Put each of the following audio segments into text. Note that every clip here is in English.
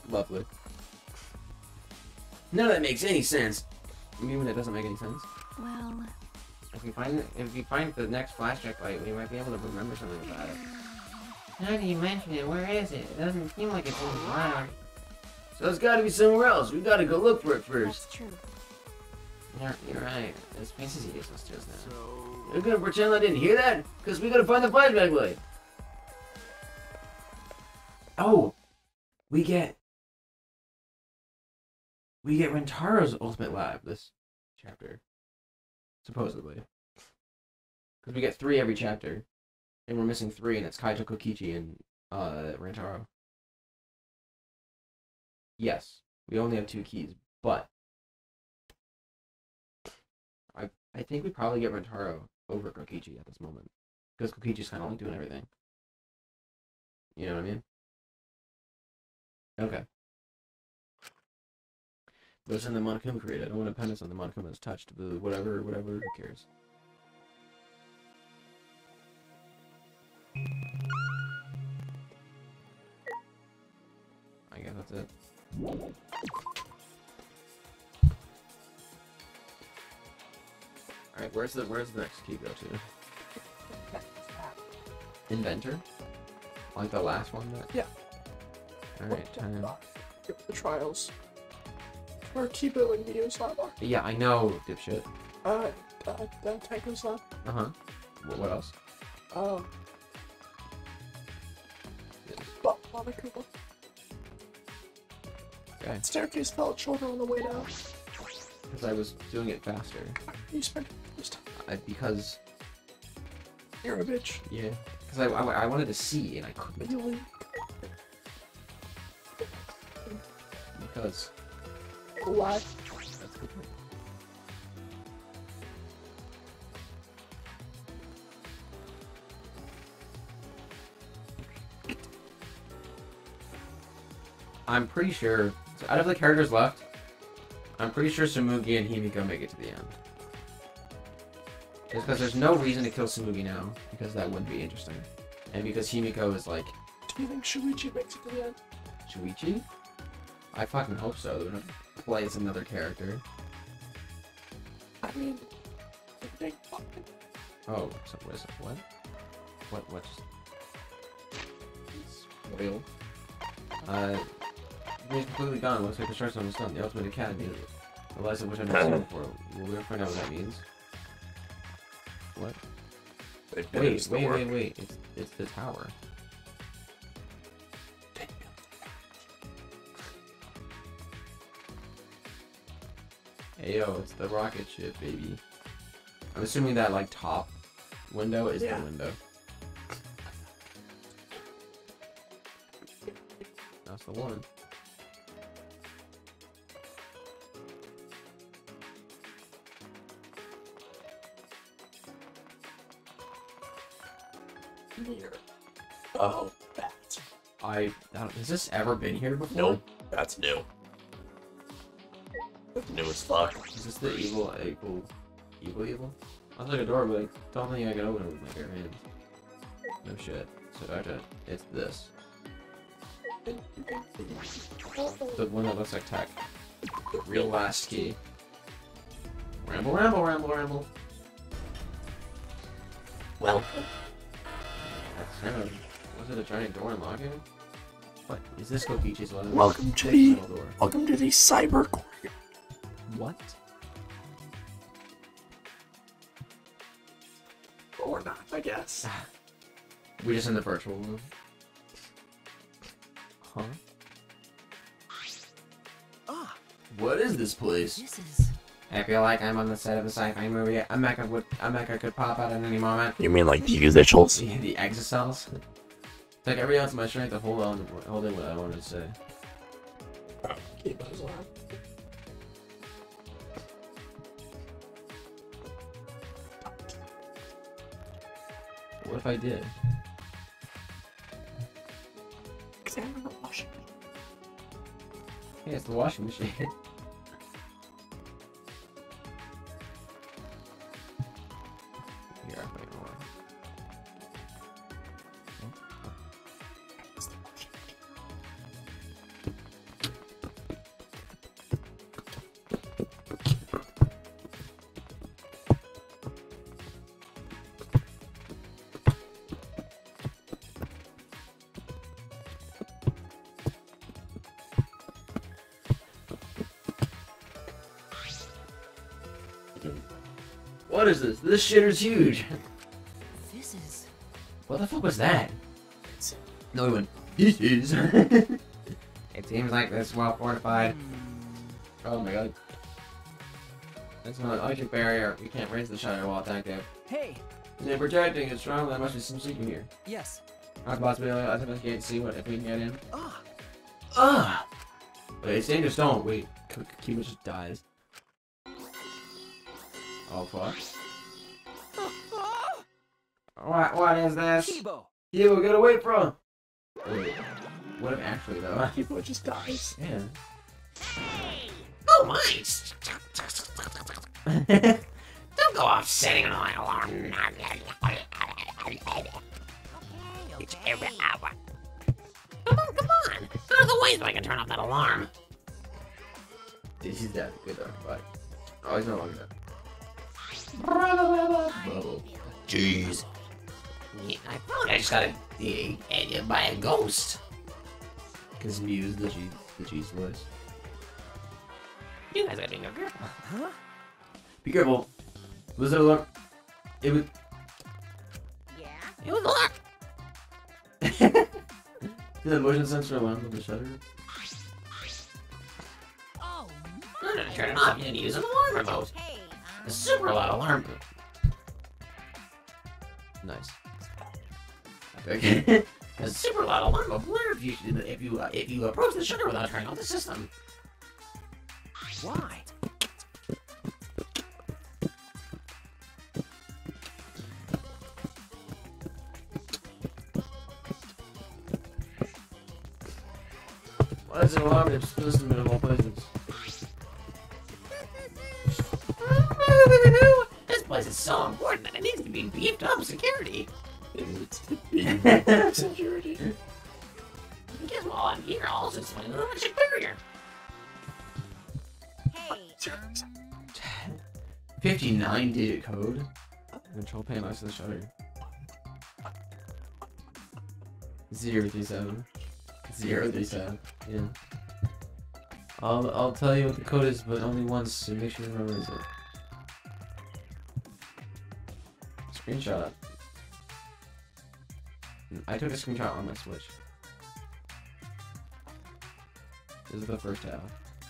Lovely. None of that makes any sense. I mean, when it doesn't make any sense. Well, If you find the next flashback light, we might be able to remember something about it. How do you mention it? Where is it? It doesn't seem like it's in the lab. So it's gotta be somewhere else. We gotta go look for it first. that's true. You're right. This place is useless just now. So... You're gonna pretend I didn't hear that? Because we gotta find the flashback light. Oh! We get Rentaro's ultimate lab this chapter. Supposedly. Because we get 3 every chapter. And we're missing 3, and it's Kaito, Kokichi, and Rentaro. Yes, we only have 2 keys, but I think we probably get Rentaro over Kokichi at this moment. Because Kokichi's kind of like doing everything. You know what I mean? Okay. But it's in the Monokuma created. I don't want to pen on the Monokuma's touched. The whatever, who cares? I guess that's it. Alright, where's the next key go to? Inventor? Like the last one that? Yeah. Alright, time. The trials. Where Kibo and Mio's lab are. Yeah, I know, dipshit. Tanko's lab. Uh-huh. What else? Yes. Monokuma. Okay. Staircase fell at shoulder on the way down. Because I was doing it faster. You spent this time. Because, You're a bitch. yeah. Because I wanted to see and I couldn't. Really? Because. Why? That's good. I'm pretty sure, so out of the characters left, I'm pretty sure Tsumugi and Himiko make it to the end. Just because there's no reason to kill Tsumugi now, because that wouldn't be interesting. And because Himiko is like... Do you think Shuichi makes it to the end? Shuichi? I fucking hope so. They're gonna play as another character. I mean, they fucking... Oh, so what is it? What? What just... Spoiled. He's completely gone. Looks like construction was done. The Ultimate Academy. The license which I've never seen before. We'll never find out what that means. What? Wait. It's the tower. Hey yo, it's the rocket ship, baby. I'm assuming that like top window is the window. That's the one. Here. Oh, that. Has this ever been here before? Nope, that's new. New as fuck. Is this the evil? That's like a door, but I don't think I can open it with my bare hands. No shit. So it's this. The one that looks like tech. Real last key. Ramble. Well, That's kind of... Was it a giant door unlocking? What? Is this Kokichi's letter? Welcome to the cyber courier. What? Or not, I guess. We just in the virtual room. Huh? Ah, What is this place? This is... I feel like I'm on the set of a sci-fi movie. A mecha could pop out at any moment. you mean like the visuals? The exocells. It's like every ounce of my strength to hold in what I wanted to say. Kibo's lab. What if I did? Examine the washing machine. Hey, it's the washing machine. Here, wait, hold on. It's the washing machine. What is this? This shitter's huge. This is. What the fuck was that? No, he went, this is. It seems like this well fortified. Oh my god. It's not an electric barrier. We can't raise the shutter while it's active. Hey. They're protecting it strong. There must be some secret here. Yes. Our boss will be able to investigate and see what if we can get in. Ah. Ah! Wait, it's dangerous. Don't wait. Kiba just dies. Oh fuck. What is this? Kibo. Kiba, get away from! Wait. What if actually though? People just dies. Yeah. Oh my! Don't go off setting an alarm. It's every hour. Come on, come on! There are the ways I can turn off that alarm. Dude, he's dead. Good though. Bye. Oh, he's no longer dead. Jeez. Yeah, I thought I just got eaten by a ghost. Cause Mew's the G's voice. You guys gotta be careful. Huh? Be careful. Was it alarm? It was. Yeah? It was a lot. Did the motion sensor alarm with the shutter? Oh. I'm gonna turn it off. You need to use an alarm remote. A super loud alarm. Nice. Okay. A super loud alarm will blur if you approach the shutter without turning off the system. Why? Why is it alarm? It's supposed to be in all places. This place is so important that it needs to be beefed up security. Security. I guess while I'm here, I'll also explain the electric barrier. Hey. 59-digit code. Control panel next to the shutter. 037. 037. Yeah. I'll tell you what the code is, but only once, so make sure you remember it. Screenshot. I took a screenshot on my Switch. This is the first half.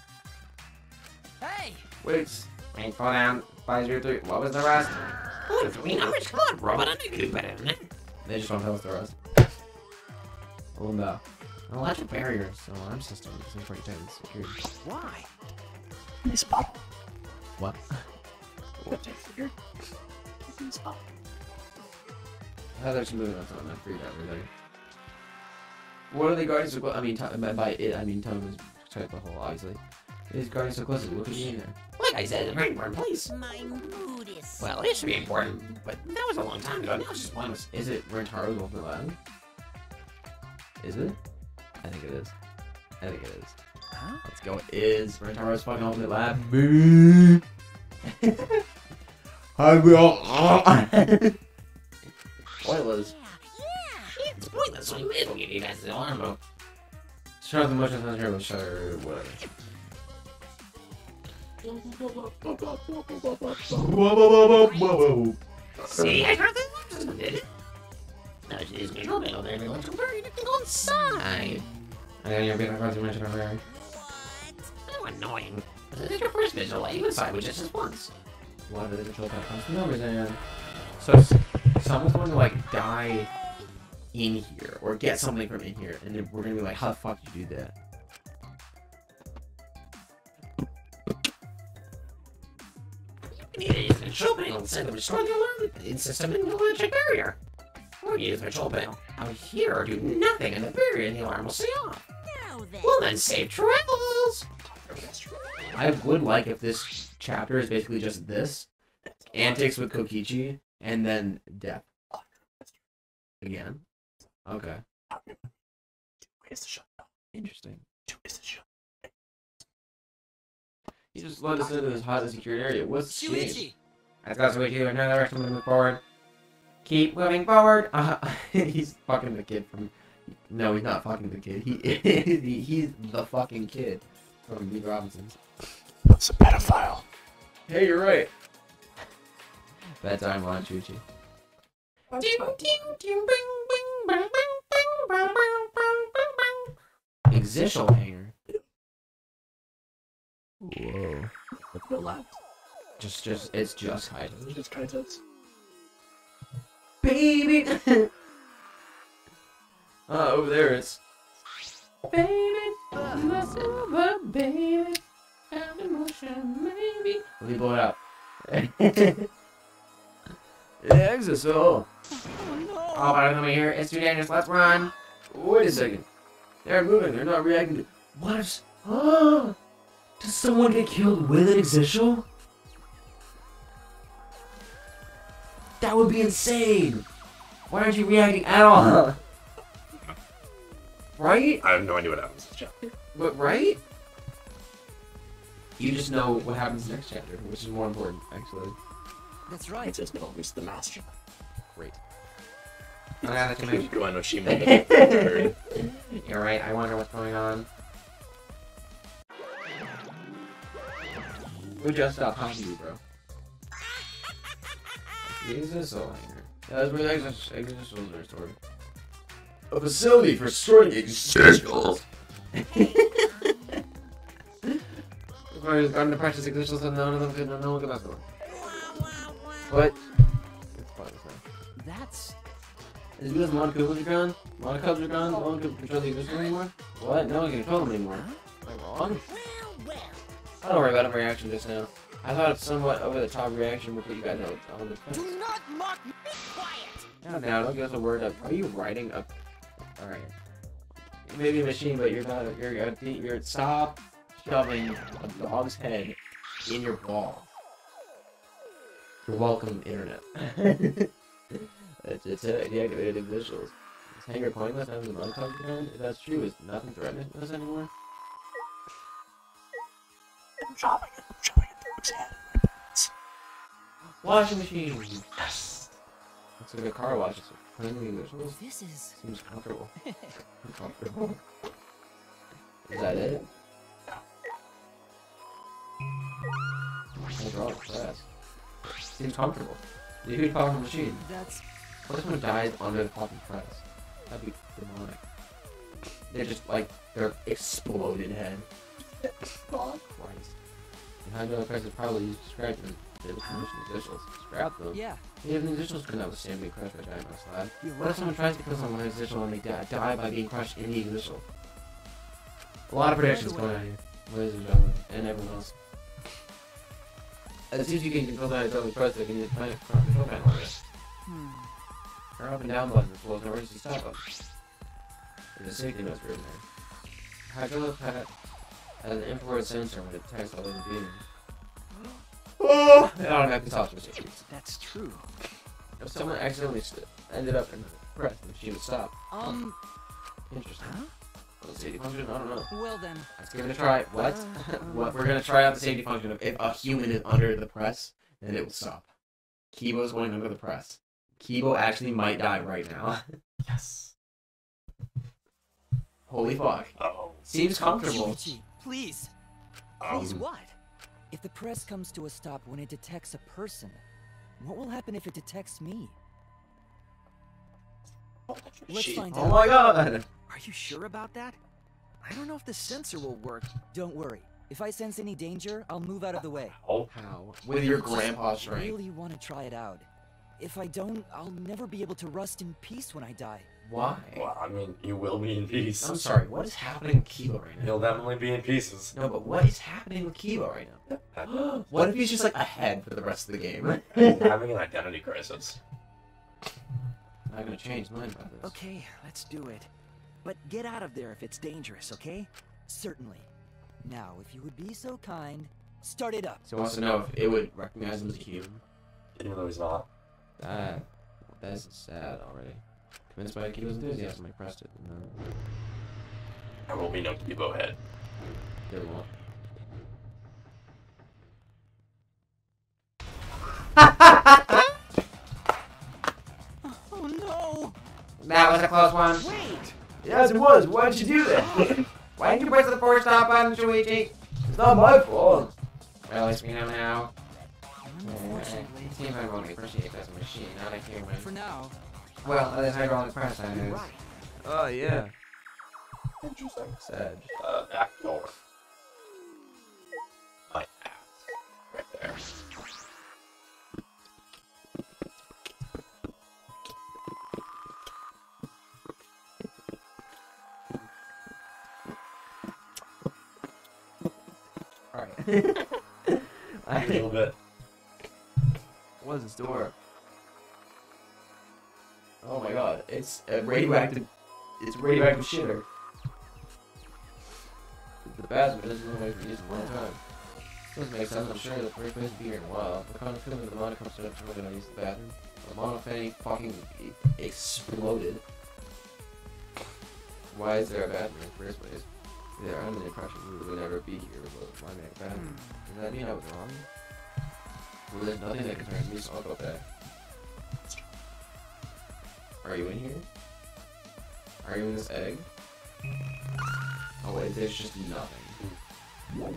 Hey. Wait, fall down. 503. What was the rest? Only 3 numbers? Come on, robot, I can do better than that. They just don't tell us the rest. Oh no. An electric barriers, an alarm system, is important to security. Why? This bottle. What? What I figured. This bottle. There's some moving on something. I figured out everything. What are they guarding so close? I mean, by it, I mean Tom is type the whole, obviously. It is guarding so close. What could be in there? Like I said, it's a very important place. My mood is. Well, it should be important, but that was a long time ago. Now it's just pointless. Is it Rentaro's ultimate lab? Is it? I think it is. I think it is. Huh? Let's go. It is Rentaro's fucking ultimate lab. Boo! I will. Spoilers. Yeah, it's pointless, so we may as well give you guys the alarm book. Shut off the motion sensor with shutter, whatever. See, I tried the alarm system, did it? Now it's this control panel there, the electrical barrier can go inside. I know you're being across the dimension over there. How annoying. This is your first visual, you inside with just this once. Why did the control panel comes the numbers in? So someone's going to like die in here or get something from in here, and then we're gonna be like, how the fuck did you do that? You need to use the control panel instead of destroying the alarm system in the electric barrier. Or use the control panel out here or do nothing and the barrier and the alarm will stay off. Now then. Well then, safe travels! I would like if this chapter is basically just this antics with Kokichi and then death. Again. Okay. Where's the shot? Interesting. Where's the shot? He just let us into this hot secure area. What's the change? Shuichi. That's got to wait here. Another direction to move forward. Keep moving forward. He's fucking the kid from. No, he's not fucking the kid. He's the fucking kid from Meet Robinsons. That's a pedophile. Hey, you're right. Bedtime watch, Uchi. That's fine. Exitial hanger. Whoa. Relax. It's just high. Just Kaitos. Baby! Over there it's... Baby, let's over, baby. Have emotion, maybe. Let me blow it out. Exisal. Oh, by the way, here, it's too dangerous, let's run. Wait a second. They're moving, they're not reacting to... What? Oh! Does someone get killed with an Exitial? That would be insane! Why aren't you reacting at all? Right? I have no idea what happens. But right? You just know what happens next chapter, which is more important, actually. That's I right. just know who's the master. Great. Oh, yeah, that's amazing. Do I know Shima? You're right, I wonder what's going on. We just stopped talking to you, bro. Exisal hanger. That's where the Exisals are restored. A facility for storing Exisals. Garden of precious Exisals and none of them could no one could mess with them. What? It's fine, it's fine. That's Is it because a lot of Koopas are gone? A lot of Cubs are gone? No one can control the Exisals anymore? What? No one can control them anymore. Am I wrong? I don't worry about a reaction just now. I thought it's somewhat over-the-top reaction would put you guys on the fence. do not mock me. Be quiet. Now, don't give us a word up. Are you writing up? Alright. Maybe a machine, but you're not. You're stop shoving a dog's head in your ball. You're welcome, internet. it's deactivated visuals. Is Hanger pointless having the mud tugged around? If that's true, is nothing threatening us anymore? I'm dropping a dog's head. Washing machine! Yes! Looks like a car wash. It's cleaning the visuals. This is Seems comfortable. Comfortable. Is that it? What's wrong with press? Seems comfortable. The huge powerful machine. that's What if someone dies under the fucking press? That'd be demonic. They're just like their exploded head. God. Christ. And how do the press is probably used to scratch them? They look commission officials. Scrap them. yeah. Even the officials couldn't withstand being crushed by giant slab. What if someone tries to kill someone with an initial and they die by being crushed in the initial? A lot of predictions going on here, ladies and gentlemen, and everyone else. As soon as you can control that, it's only press that can use planet control panel on it. Or up and down buttons as well as an emergency stop button. There's a safety note written there. Hydraulic pad has an infrared sensor when it detects all the beams. Oh! It automatically stops machines. That's true. If someone accidentally ended up in the press, the machine would stop. Interesting. Huh? Well, the safety function? I don't know. Well then. Let's give it a try. What? What? We're gonna try out the safety function of if a human is under the press, then it will stop. Kibo's going under the press. Kibo actually might die right now. Yes. Holy fuck. Oh. Seems comfortable. Yuichi, please. Please what? If the press comes to a stop when it detects a person, what will happen if it detects me? Let's find Oh out. my god! Are you sure about that? I don't know if the sensor will work. Don't worry. If I sense any danger, I'll move out of the way. Oh. How? With your I just grandpa's strength. really want to try it out. If I don't, I'll never be able to rust in peace when I die. Why? Well, I mean, you will be in peace. I'm sorry, what is happening with Kibo right now? He'll definitely be in pieces. No, but what is happening with Kibo right now? What if he's just like ahead for the rest of the game? Having an identity crisis. I'm gonna change mine about this. Okay, let's do it. But get out of there if it's dangerous, okay? Certainly. Now, if you would be so kind, start it up. So he wants to know if it would recognize him as a human. Even though he's not. That's sad already. Convinced by Kibo's enthusiasm, I pressed it. No, There will be no Kibo head. there won't. Oh no! That was a close one. Wait! Yes, it was. Why did you do that? Why didn't you press the forward stop button, Shuichi? It's not my fault. Well, at least we know now. Unfortunately. See if I want to appreciate this machine, not a human. For now. Well, this hydraulic press I You're use. right. Oh yeah. Interesting. Sad. Back door. My ass. Right there. Alright. A little bit. What is this door? Oh my god, it's a radioactive. It's radioactive shitter. The bathroom doesn't look like we used one time. Doesn't make sense, I'm sure the first place to be here in a while. The kind of feeling the mono comes to up, we're gonna use the bathroom. The mono fanny fucking exploded. Why is there a bathroom in the first place? Yeah, I'm under the impression we would never be here, but why make a bathroom? Does that mean I was wrong? Well, there's nothing that concerns me, so I'll go back. Are you in here? Are you in this egg? Oh wait, there's just nothing.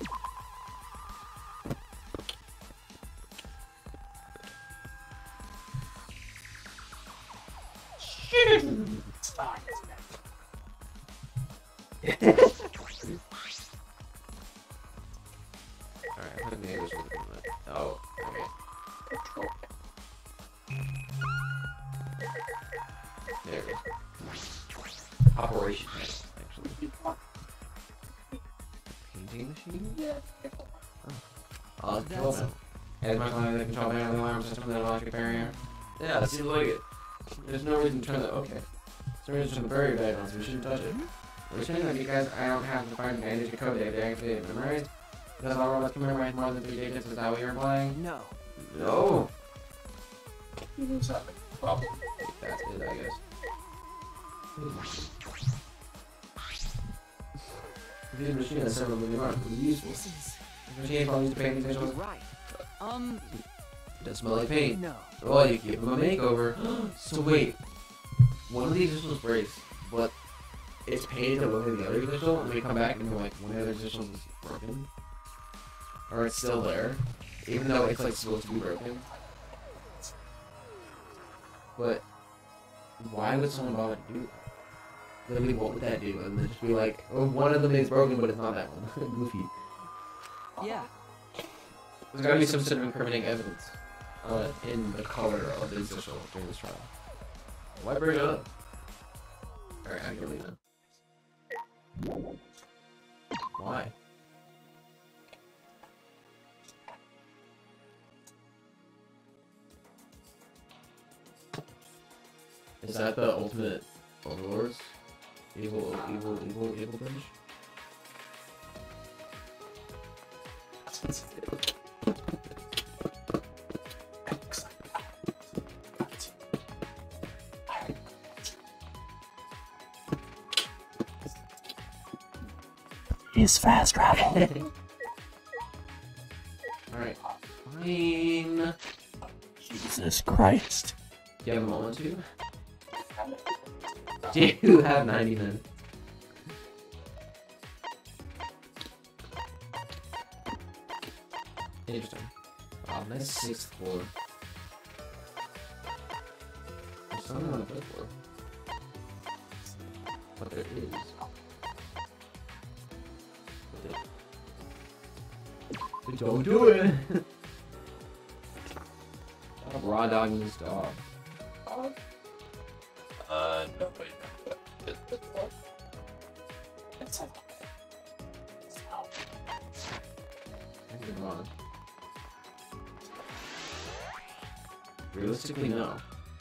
Alright, I put neighbors with it. Oh, okay. There it is. Operation House, actually. Painting machine? Yeah. Oh, control panel. As much as the control panel of the alarm system than an electric barrier. Yeah, it seems like it. There's no reason to turn the. Okay. There's no reason to turn the barrier back on, so we shouldn't touch it. We're saying that because I don't have to find an advantage of code they have to activate and memorize. Because all robots can memorize more than 3 digits, is that what you're implying? No. No. What's happening? Probably. That's it, I guess. These machines have several moving parts, but useful. This is. This machine probably used to paint these You're visuals. right. It does smell like paint. No. Oh, you give them a makeover. So wait, one of these visuals breaks, but it's painted to look like the other visual, and we come back and we're like, one of the other visuals is broken, or it's still there, even though it's like supposed to be broken. But why would someone bother to do that? Literally, what would that do? And then just be like, oh, one of them is broken, but it's not that one. Goofy. Yeah. There's gotta be some sort of incriminating evidence in the color of this visual during this trial. Why bring it up? Alright, I can leave now. Why? Is that the ultimate overlords? Evil bunch? Is fast travel. Alright. Fine. Jesus Christ. Do you have a moment to? Do you have 90 minutes? Interesting. Oh, nice 6th floor. There's something on the 5th floor. But there is. But don't do it! Stop raw dogging this dog. No, wait. Come on. Realistically, no.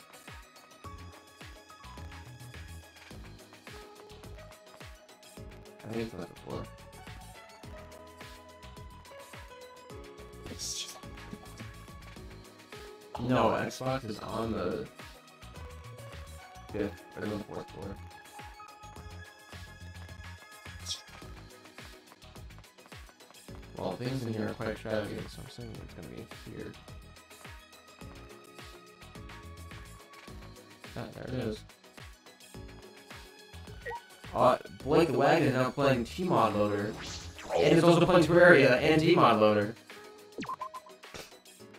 I think it's not before. No, Xbox is on the 5th or the 4th floor. Well, things in here are quite extravagant, so I'm assuming it's gonna be here. Ah, there it is. Blake the Wagon is now playing T-Mod Loader. And it's also playing Terraria and T-Mod Loader.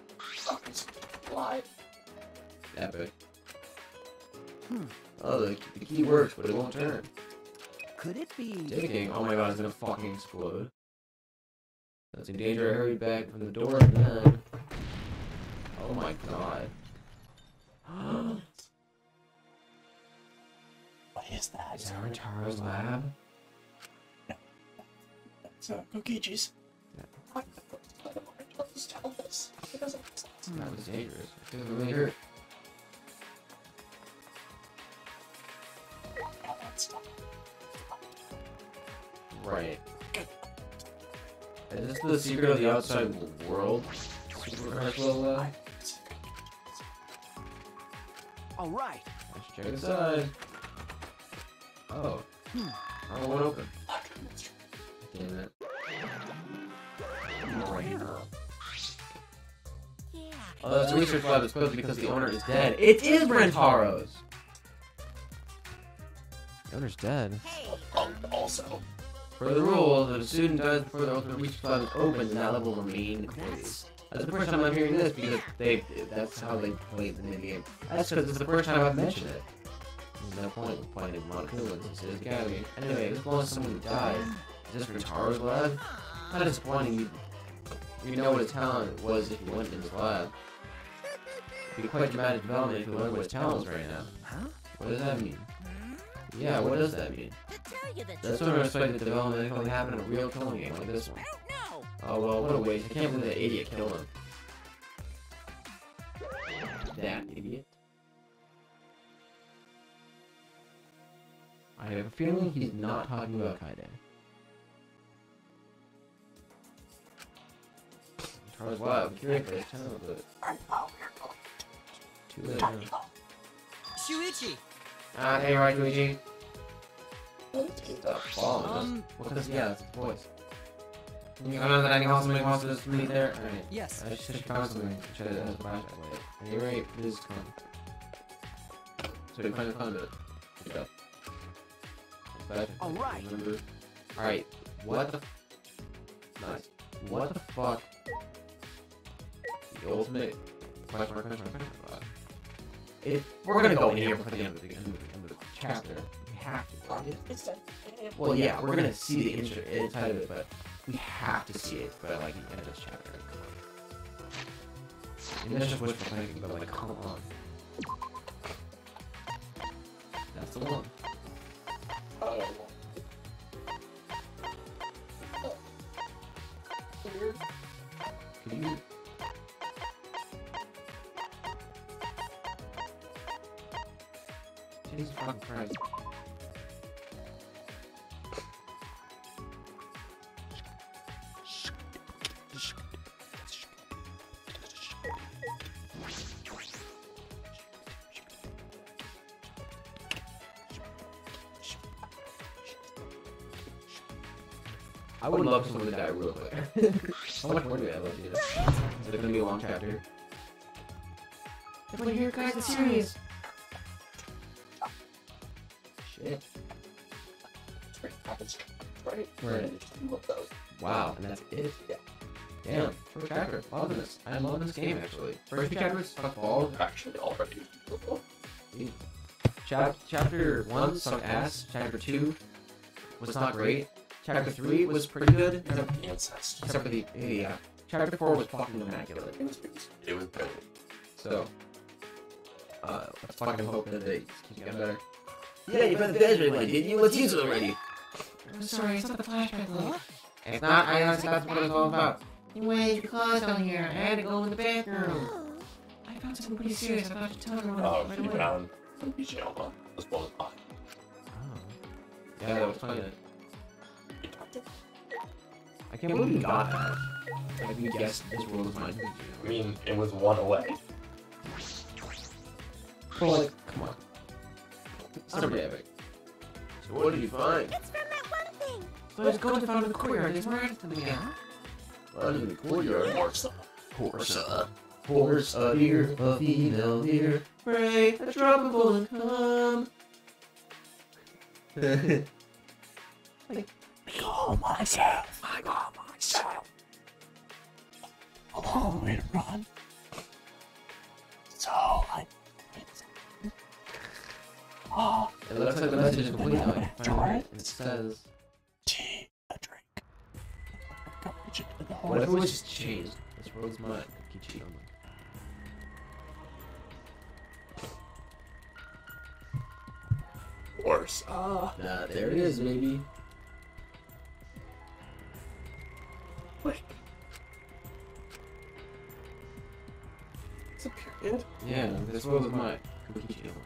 epic. Hmm. Oh, the key works, but it won't turn. Could it be? Ticking. Oh my god, it's gonna fucking explode. That's in danger. Hurry back from the door then. Oh my god. What is that? Is that Rentaro's lab? That's Kokichi's. Yeah. Why the fuck just tell us? It doesn't make sense. That was dangerous. It feels really hurt. Oh, that's not. Right. Is this the secret of the outside world? Super lab? All right. Let's check inside. Oh. Oh, one open. Damn it. Oh, that's a research lab. It's closed because the owner is dead. It is Rentaro's! The owner's dead. Also, For the rule, if a student dies before the ultimate research lab is open, then that level will remain closed. That's the first time I'm hearing this because that's how they play the mini-game. That's because it's the first time I've mentioned it. There's no point in finding Monokuma since it is Academy. Anyway, as long as someone died, is this Rentaro's lab? How disappointing. You know what his talent was if you went in his lab. It'd be quite dramatic development if you learned what his talent was right now. Huh? What does that mean? Yeah, what does that mean? That's what I expect the development can only happen in a real killing game like this one. Oh well, what a waste. I can't believe that idiot killed him. That idiot. I have a feeling he's not talking about Kaide. Charles, wow, I'm curious for his talent, but I know we're going too late to now. Shuichi. Hey, right, Luigi. What? Stop following us. Well, because, yeah, that's the voice. You know that anyone else wants to just meet there? Alright. Yes. I should found something. Should have had a flashback light. And you're right, this is fun. So you find the fun bit. Good job. Alright. Alright, what the nice. What the fuck? The ultimate question. If we're gonna go in here before the end of the chapter, we have to. Right? It's that. Well, yeah, we're gonna see the inside of it, but we have to see it by like the end of this chapter. And that's just wishful thinking, but like, come on. That's the one. Weird. Can you? Jesus fucking Christ. I would love someone to die real quick. How much more do we have left to do this? Is it gonna be a long chapter? Everyone here, guys, it's serious! Shit. Right? Right. Wow, and that's it? Yeah. Damn, first chapter. Loving this. I love this game, actually. First two chapters suck balls. actually already. Chapter 1 sucked ass. Chapter 2 was not great. Chapter 3 was pretty good. Incest. Except for the... Yeah. Chapter 4 was fucking immaculate. It was better. So... let's fucking hope that they keep getting better. Yeah, you put the flashback light, didn't you? Let's use it already! I'm sorry, it's not the flashback light. It's not, I honestly, that's what it's all about. Anyway, your clothes down here. I had to go in the bathroom. I found something pretty serious. I thought you'd tell me Oh, right keep away. it on the channel as well as mine. Oh. Yeah, that was funny. I can't believe you got that. Like, we guessed this world was mine. I mean, it was one away. But, like, come on. It's not pretty epic. So what did you find? It's from that one thing. So I just go and found in the courtyard. These were added to me again. Found in the courtyard? Horse, a deer, a female deer. Pray, a drop of golden come. Call myself. I call myself. A long way to run. So I says. Tea, a drink. What if it was just cheese? This world's mine. Kokichi Oma. Horse. Nah, there it is, baby. Like, it's a period. Yeah, this world is mine. Kokichi Oma.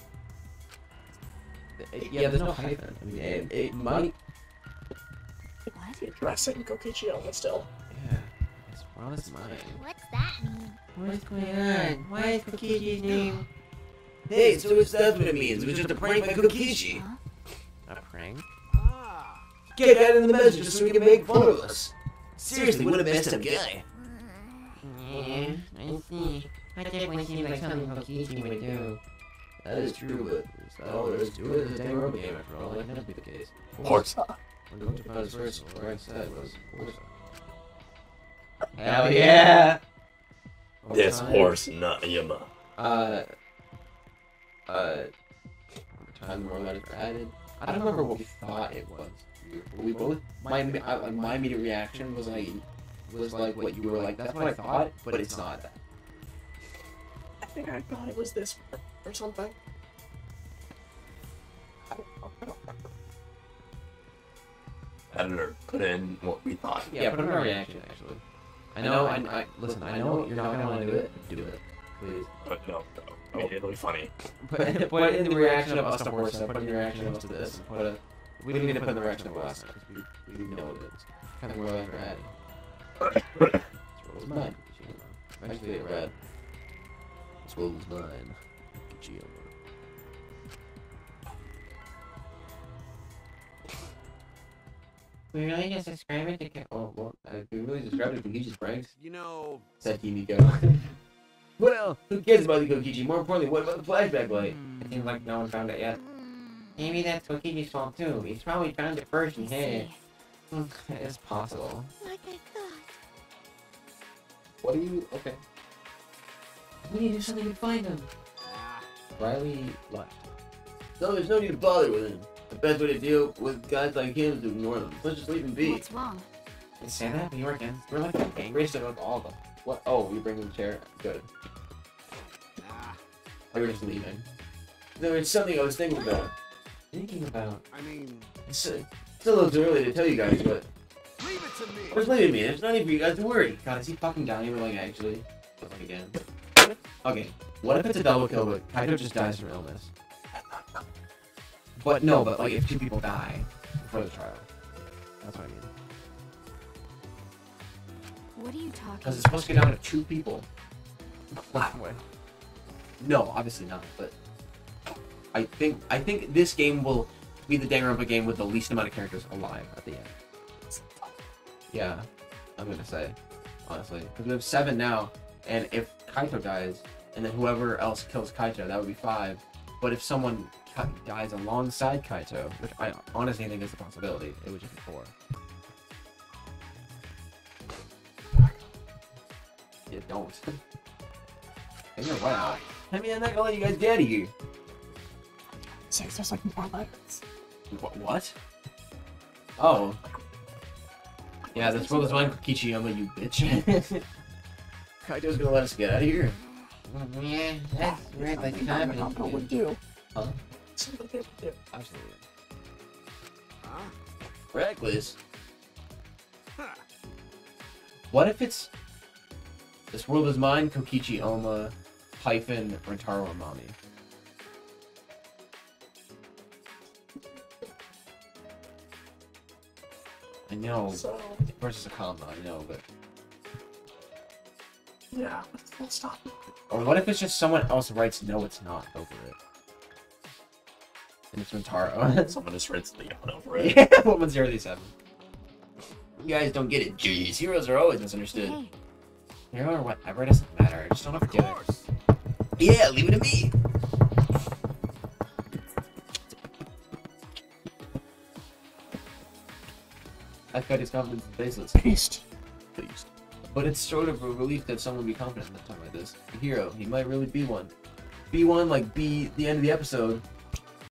Yeah, there's no hyphen. I mean, it might. What? Addressing Kokichi Oma still. Yeah, this world is mine. What's that mean? What's going on? Why is Kokichi's name? Hey, so that's what it means. It was just a prank by Kokichi. Huh? A prank? Get that in the message just so we can make fun of us. Seriously, what a messed up guy. Yeah, I see. That definitely seems like something Kokichi would do. That is true, but it's not all there is to it. It's a Danganronpa game after all. That can never be the case. Horse. We're going to find his first. What I said was horse. Hell yeah! This Overtime. horse, not Yama. Overtime, more letters are added. I don't remember what we thought it was. We both. My immediate reaction was like what you were like. That's what I thought, but it's not that. I think I thought it was this or something. Editor, put in what we thought. Yeah, put in our reaction actually. I know. Listen. I know you're not gonna want to do it. Do it, please. But no. I mean, it'll be funny. Put in the reaction of us to horse stuff. Put in the reaction of us to this. We didn't need to put in the reaction of last time because we know what it is. Kind of more like we're adding. This world is mine. Eventually it read. This world is mine. Kokichi Oma. We really just describe it to Oh, well, we really described it to Kokichi's pranks. You know, Said Kimiko. Well, who cares about the Kokichi? More importantly, what about the flashback light? It seems like no one found it yet. Maybe that's Kokichi's fault too. He's probably found it first and hid it. It's possible. Like I thought. What do you... Okay. We need to do something to find him. Riley left. No, there's no need to bother with him. The best way to deal with guys like him is to ignore them. Let's just leave him be. What's wrong? You say that, but you weren't. We're like the angriest about all of them. What? Oh, you bring him the chair? Good. Oh, you're just leaving. No, it's something I was thinking about. Thinking about. I mean, It's a little too early to tell you guys, but... leave it to me. Just leave it to me. There's nothing for you guys to worry. God, is he fucking dying? We're like, actually. But like again. Okay, what if it's a double kill, but Kaito just dies from illness? But no, but like if two people die before the trial. That's what I mean. What are you talking Because it's supposed to get down to 2 people. No, obviously not, but I think this game will be the Danganronpa game with the least amount of characters alive at the end. Yeah, I'm gonna say, honestly. Because we have 7 now, and if Kaito dies, and then whoever else kills Kaito, that would be 5. But if someone dies alongside Kaito, which I honestly think is a possibility, it would just be 4. You don't. And you're wow. I mean, I'm not gonna let you guys get out of here. Says there's like more letters. What? Oh. Yeah, this world is mine, Kokichi Oma, you bitch. Kaito's gonna let us get out of here. Yeah, that's right. Like happening. Danganronpa would do. Huh? Something they would do. Absolutely. Huh? Reckless. Huh. What if it's... This world is mine, Kokichi Oma, hyphen, Rentaro Amami. I know. So, Versus a combo, I know, but... yeah, let's stop. Or what if it's just someone else writes no it's not over it? And it's Rentaro. Someone just writes Leon over it. Yeah, 11037. You guys don't get it, jeez. Heroes are always misunderstood. Hey, Hero or whatever, it doesn't matter. I just don't have to Of get it. course. Yeah, leave it to me. I've got his confidence is baseless. Beast. Beast. But it's sort of a relief that someone be confident in a time like this. A hero, he might really be one. Be one, like be the end of the episode,